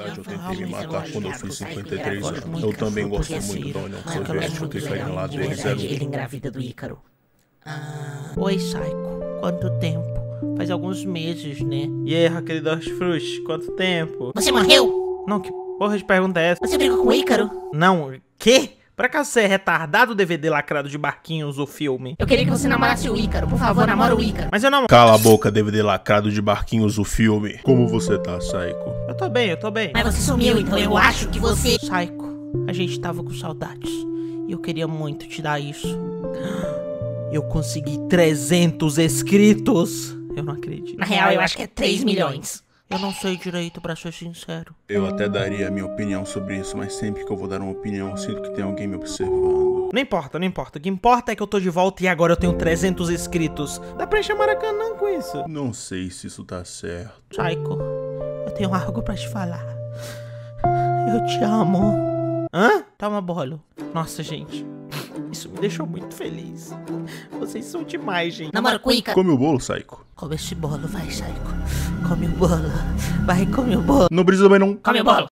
verdade, eu tentei me matar quando eu fiz 53 anos. Eu também gosto muito da União Soviética, eu ficaria ao lado deles. Ele engravida do Ícaro. Oi, Psycho. Quanto tempo? Faz alguns meses, né? E aí, Raquel Dorfrush, quanto tempo? Você morreu? Não, que porra de pergunta é essa? Você brigou com o Ícaro? Não, quê? Por acaso você é retardado, DVD lacrado de barquinhos, o filme? Eu queria que você namorasse o Ícaro. Por favor, namora o Ícaro. Mas eu não... Cala a boca, DVD lacrado de barquinhos, o filme. Como você tá, Psycho? Eu tô bem, eu tô bem. Mas você sumiu, então eu acho que você... Psycho, a gente tava com saudades. E eu queria muito te dar isso. Eu consegui 300 inscritos. Eu não acredito. Na real, eu acho que é 3 milhões. Eu não sei direito, pra ser sincero. Eu até daria a minha opinião sobre isso, mas sempre que eu vou dar uma opinião, eu sinto que tem alguém me observando. Não importa, não importa. O que importa é que eu tô de volta e agora eu tenho 300 inscritos. Dá pra encher Maracanã com isso. Não sei se isso tá certo. Psycho, eu tenho algo pra te falar. Eu te amo. Hã? Toma bolo. Nossa, gente. Isso me deixou muito feliz. Vocês são demais, gente. Namora com o Ícaro. Come o bolo, Psycho. Come esse bolo, vai, Psycho. Come o bolo. Vai, come o bolo. Não precisa também não. Come o bolo.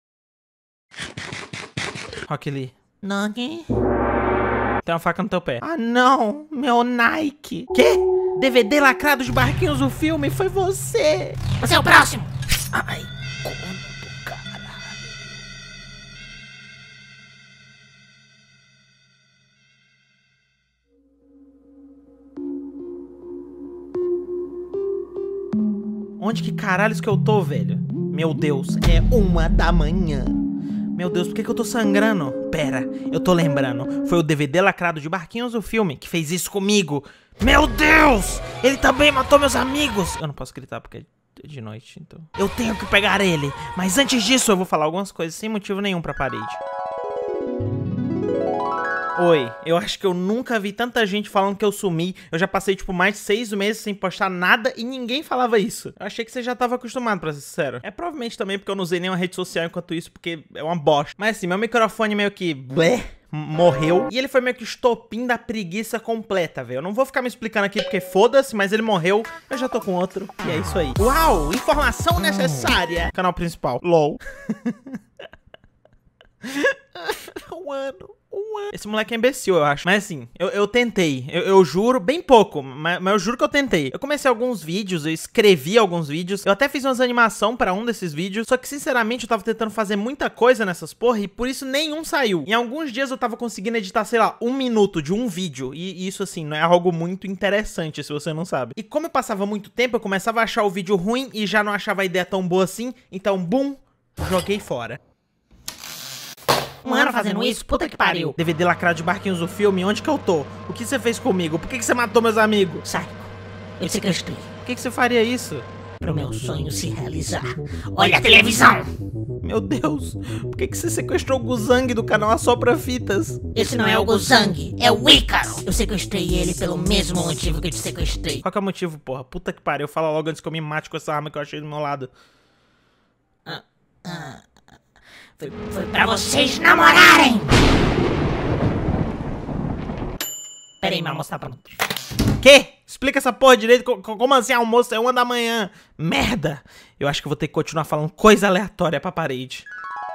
Rock Lee. Nani? Tem uma faca no teu pé. Ah, não. Meu Nike. Quê? DVD lacrado de barquinhos, o filme? Foi você. Você é o próximo. Ai, como do caralho. Onde que caralhos que eu tô, velho? Meu Deus, é 1 da manhã. Meu Deus, por que eu tô sangrando? Pera, eu tô lembrando. Foi o DVD lacrado de barquinhos, o filme, que fez isso comigo. Meu Deus! Ele também matou meus amigos! Eu não posso gritar porque é de noite, então... Eu tenho que pegar ele. Mas antes disso, eu vou falar algumas coisas sem motivo nenhum pra parede. Oi, eu acho que eu nunca vi tanta gente falando que eu sumi. Eu já passei, tipo, mais de 6 meses sem postar nada e ninguém falava isso. Eu achei que você já tava acostumado, pra ser sincero. É provavelmente também porque eu não usei nenhuma rede social enquanto isso, porque é uma bosta. Mas assim, meu microfone meio que... blé, morreu. E ele foi meio que o estopim da preguiça completa, velho. Eu não vou ficar me explicando aqui porque foda-se, mas ele morreu. Eu já tô com outro. E é isso aí. Uau, informação necessária. Canal principal. LOL. Um ano. Esse moleque é imbecil, eu acho. Mas assim, eu tentei. Eu juro, bem pouco, mas eu juro que eu tentei. Eu comecei alguns vídeos, eu escrevi alguns vídeos. Eu até fiz umas animação pra um desses vídeos. Só que, sinceramente, eu tava tentando fazer muita coisa nessas porra e por isso nenhum saiu. Em alguns dias eu tava conseguindo editar, sei lá, 1 minuto de um vídeo. E isso, assim, não é algo muito interessante, se você não sabe. E como eu passava muito tempo, eu começava a achar o vídeo ruim e já não achava a ideia tão boa assim. Então, bum, joguei fora. 1 ano fazendo isso? Puta que pariu. DVD lacrado de barquinhos, o filme, onde que eu tô? O que você fez comigo? Por que você matou meus amigos? Psycho, eu sequestrei. Por que você faria isso? Pro meu sonho se realizar. Olha a televisão. Meu Deus, por que você sequestrou o Guzang do canal Assopra Fitas? Esse não é o Guzang, é o Ícaro. Eu sequestrei ele pelo mesmo motivo que eu te sequestrei. Qual que é o motivo, porra? Puta que pariu, fala logo antes que eu me mate com essa arma que eu achei do meu lado. Foi pra vocês namorarem! Pera aí, meu almoço tá pronto. Quê? Explica essa porra direito. Como assim almoço? É 1 da manhã. Merda! Eu acho que eu vou ter que continuar falando coisa aleatória pra parede.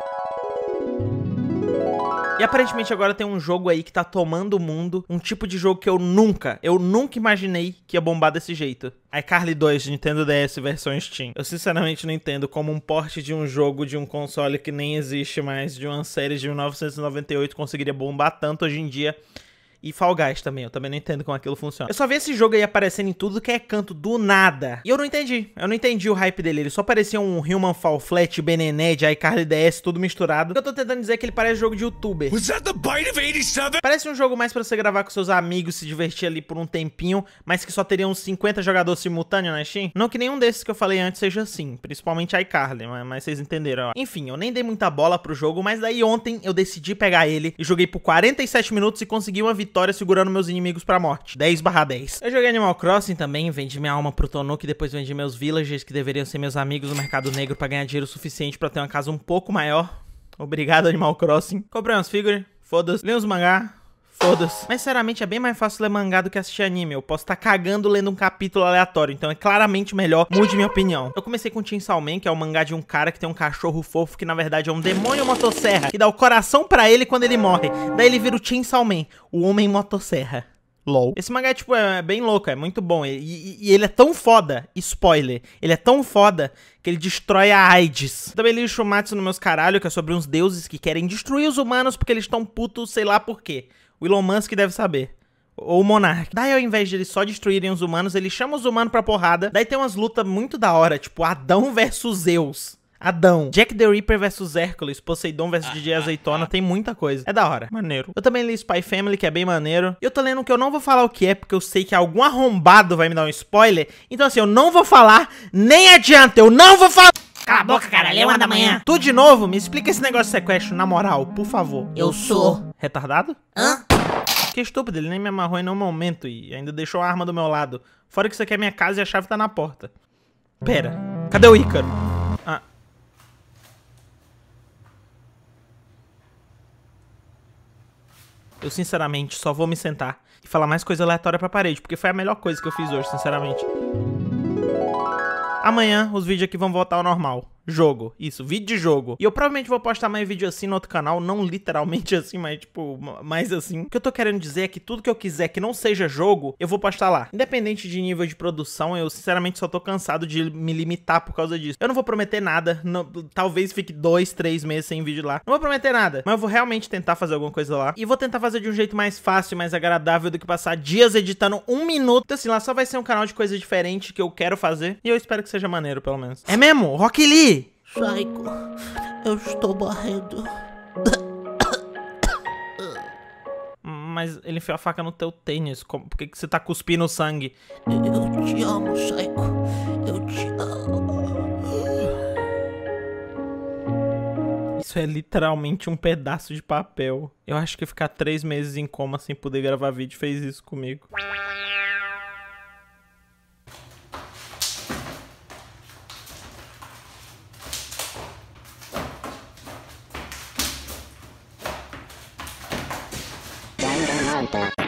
E aparentemente agora tem um jogo aí que tá tomando o mundo. Um tipo de jogo que eu nunca imaginei que ia bombar desse jeito. iCarly 2, Nintendo DS versão Steam. Eu sinceramente não entendo como um port de um jogo de um console que nem existe mais, de uma série de 1998, conseguiria bombar tanto hoje em dia. E Fall Guys também, eu também não entendo como aquilo funciona. Eu só vi esse jogo aí aparecendo em tudo que é canto do nada. E eu não entendi o hype dele. Ele só parecia um Human Fall Flat, Benené, de iCarly DS, tudo misturado. O que eu tô tentando dizer é que ele parece jogo de youtuber. Was that the bite of 87? Parece um jogo mais pra você gravar com seus amigos, se divertir ali por um tempinho, mas que só teria uns 50 jogadores simultâneos na Steam. Não que nenhum desses que eu falei antes seja assim, principalmente iCarly, mas vocês entenderam. Ó. Enfim, eu nem dei muita bola pro jogo, mas daí ontem eu decidi pegar ele e joguei por 47 minutos e consegui uma vitória segurando meus inimigos pra morte. 10/10. Eu joguei Animal Crossing também, vendi minha alma pro Tonu, que depois vendi meus villagers, que deveriam ser meus amigos no mercado negro pra ganhar dinheiro suficiente pra ter uma casa um pouco maior. Obrigado, Animal Crossing. Comprei umas figuras, foda-se. Li uns mangá, Foda-se. Mas, sinceramente, é bem mais fácil ler mangá do que assistir anime. Eu posso estar cagando lendo um capítulo aleatório, então é claramente melhor. Mude minha opinião. Eu comecei com Chainsaw Man, que é um mangá de um cara que tem um cachorro fofo, que na verdade é um demônio motosserra, que dá o coração pra ele quando ele morre. Daí ele vira o Chainsaw Man, o homem motosserra. LOL. Esse mangá, tipo, é bem louco, é muito bom. E ele é tão foda, spoiler, ele é tão foda que ele destrói a AIDS. Também li o Shumatsu no meus caralho, que é sobre uns deuses que querem destruir os humanos porque eles estão putos, sei lá por quê. O Elon Musk deve saber. Ou o Monark. Daí, ao invés de eles só destruírem os humanos, ele chama os humanos pra porrada. Daí tem umas lutas muito da hora, tipo Adão versus Zeus. Adão. Jack the Ripper versus Hércules. Poseidon versus DJ Azeitona. Tem muita coisa. É da hora. Maneiro. Eu também li Spy Family, que é bem maneiro. E eu tô lendo que eu não vou falar o que é, porque eu sei que algum arrombado vai me dar um spoiler. Então assim, eu não vou falar. Nem adianta. Eu não vou falar. Cala a boca, cara. Lê uma da manhã. Tu de novo? Me explica esse negócio de sequestro, na moral, por favor. Eu sou. Retardado? Hã? Que estúpido, ele nem me amarrou em nenhum momento e ainda deixou a arma do meu lado. Fora que isso aqui é minha casa e a chave tá na porta. Pera, cadê o Ícaro? Ah. Eu sinceramente só vou me sentar e falar mais coisa aleatória pra parede, porque foi a melhor coisa que eu fiz hoje, sinceramente. Amanhã os vídeos aqui vão voltar ao normal. Jogo, isso, vídeo de jogo. E eu provavelmente vou postar mais vídeo assim no outro canal, não literalmente assim, mas tipo, mais assim. O que eu tô querendo dizer é que tudo que eu quiser que não seja jogo, eu vou postar lá. Independente de nível de produção, eu sinceramente só tô cansado de me limitar por causa disso. Eu não vou prometer nada, não, talvez fique 2, 3 meses sem vídeo lá. Não vou prometer nada, mas eu vou realmente tentar fazer alguma coisa lá. E vou tentar fazer de um jeito mais fácil e mais agradável do que passar dias editando 1 minuto. Então assim, lá só vai ser um canal de coisa diferente que eu quero fazer. E eu espero que seja maneiro, pelo menos. É mesmo? Rock Lee! Psycho, eu estou morrendo. Mas ele enfiou a faca no teu tênis. Por que você tá cuspindo sangue? Eu te amo, Psycho. Eu te amo. Isso é literalmente um pedaço de papel. Eu acho que ficar 3 meses em coma sem poder gravar vídeo fez isso comigo. Tá.